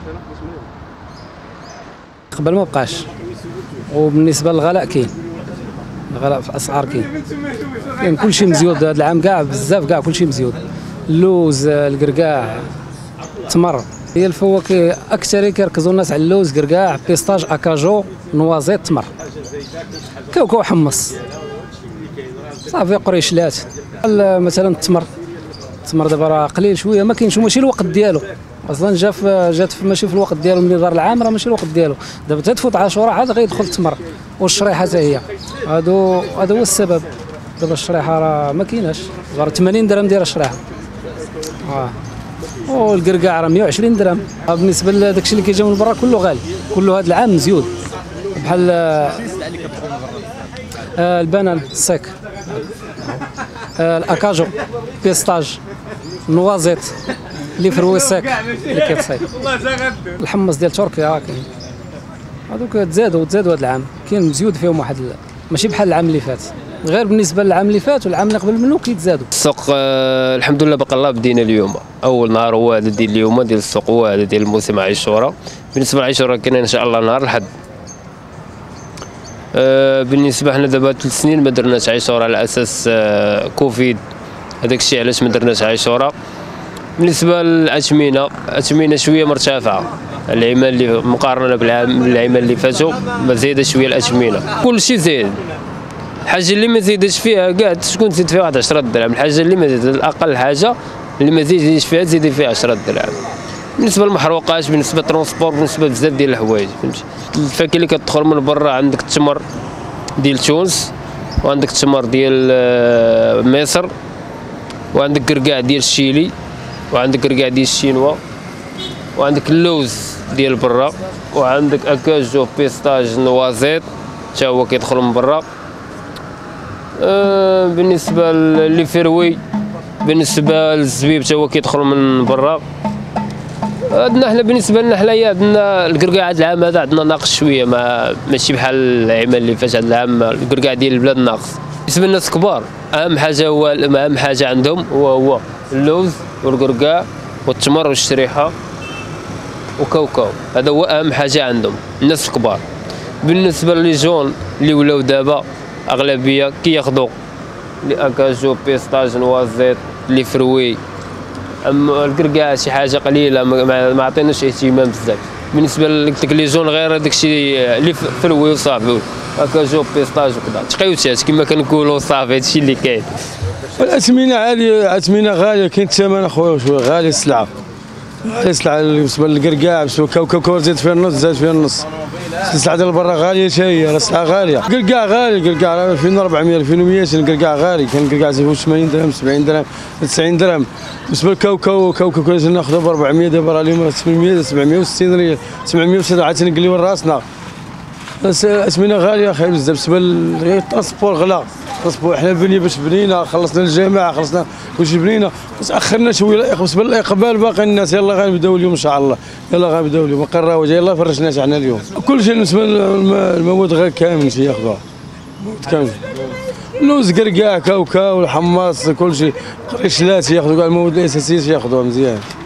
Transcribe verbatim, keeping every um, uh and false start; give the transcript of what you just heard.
قبل ما بقاش. وبالنسبه للغلاء كاين الغلاء في الاسعار كاين كاين كلشي مزيود هذا العام كاع بزاف كاع كلشي مزيود. اللوز الكركاع التمر هي الفواكه اكثر كيركزوا الناس على اللوز كركاع بيستاج اكاجو نوازيت تمر كاوكاو حمص صافي قريشلات. مثلا التمر التمر دابا راه قليل شويه ما كاينش ماشي الوقت ديالو اصلا جا في جات ماشي في الوقت ديالو ملي دار العام راه ماشي الوقت ديالو. دابا تتفوت عاشوراء عاد غيدخل التمر والشريحه حتى هي هادو هذا هو السبب. دابا الشريحه راه ما كايناش غير ثمانين درهم دايره الشريحه اه والكركاع راه مية وعشرين درهم. بالنسبه لداكشي اللي كيجي من برا كله غالي كله هذا العام مزيود بحال آه البنان السيك آه الاكاجو بيستاج نوازيت اللي فروي ساك اللي كيتصايب الحمص ديال تركيا راه كاين هذوك تزادوا تزادوا هذا العام كاين مزيود فيهم واحد ماشي بحال العام اللي فات غير بالنسبه للعام اللي فات والعام اللي قبل منه كيتزادوا. السوق آه الحمد لله بقى الله بدينا اليوم اول نهار هو هذا ديال اليوم ديال السوق هو هذا ديال الموسم عاشوراء. بالنسبه لعاشوراء كاين ان شاء الله نهار الحد. آه بالنسبه حنا دابا ثلاث سنين ما درناش عاشوراء على اساس آه كوفيد هذاك الشيء علاش ما درناش عاشوراء. بالنسبه للاثمنه الاثمنه شويه مرتفعه العيمان اللي مقارنه بالعام العيمان اللي فاتوا ما زايده شويه الاثمنه كل شيء زايد. الحاجه اللي ما زيدش فيها كاع شكون تزيد فيها واحد عشرة درهم. الحاجه اللي ما زيد الاقل حاجه اللي ما زيدش فيها تزيدي فيها عشرة درهم. بالنسبه للمحروقات بالنسبه للترونسبور بالنسبه بزاف ديال الحوايج فهمتي. الفاكهه اللي كتدخل من برا عندك التمر ديال تونس وعندك التمر ديال مصر وعندك كركاع ديال الشيلي وعندك كركاع ديال الشينوا وعندك اللوز ديال برا وعندك اكاجو بيستاج نوازيت حتى هو كيدخل من برا. أه بالنسبه لي فروي بالنسبه للزبيب حتى هو كيدخل من برا. عندنا حنا بالنسبه لنا حنايا عندنا الكركاع هذا العام هذا عندنا ناقص شويه ما ماشي بحال العام اللي فات. هذا العام الكركاع ديال البلاد ناقص. بالنسبه للناس الكبار اهم حاجه هو اهم حاجه عندهم هو هو اللوز والكركاع والتمر والشريحه وكاوكاو هذا هو اهم حاجه عندهم الناس الكبار. بالنسبه لي جون اللي ولاو دابا اغلبيه كياخذوا لي اكاجو بيستاج نوازيت لي فروي. اما الكركاع شي حاجه قليله ما عطيناش اهتمام بزاف. بالنسبه لك لي جون غير هذاك الشيء اللي فروي وصافي اكاجو بيستاج وكذا تقيوتات كما كنقولوا صافي هادشي اللي كاين. الاثمنه عاليه الاثمنه غاليه كاين الثمن اخويا شويه غالي السلعه غالي السلعه بالنسبه للكركاع بالنسبه للكاوكاو زاد فيها النص زاد فيها النص. السلعه ديال برا غاليه حتى هي السلعه غاليه. الكركاع غالي الكركاع ألفين وأربعمية ألفين ومية الكركاع غالي كان الكركاع ثمانين درهم سبعين درهم تسعين درهم. بالنسبه للكاوكاو كاوكاو كنا ناخذها ب أربعمية دابا راه اليوم ثمانمية سبعمية وستين ريال سبعمية وستين عاد تنقليو راسنا. الاثمنه غاليه اخي بزاف. بالنسبه للترونسبور غلا الترونسبور حنا بني باش بنينا خلصنا الجامعه خلصنا كلشي بنينا بس اخرنا شويه. بالنسبه للاقبال باقي الناس يلاه غنبداو اليوم ان شاء الله يلاه غنبداو اليوم قراوه يلاه فرشنا حنا اليوم. كلشي بالنسبه للمواد غير كامل تياخذوها مواد كامل اللوز كركاع كاوكاو الحماص كلشي قريشلات ياخذوا كاع المواد الاساسيه ياخذوها مزيان.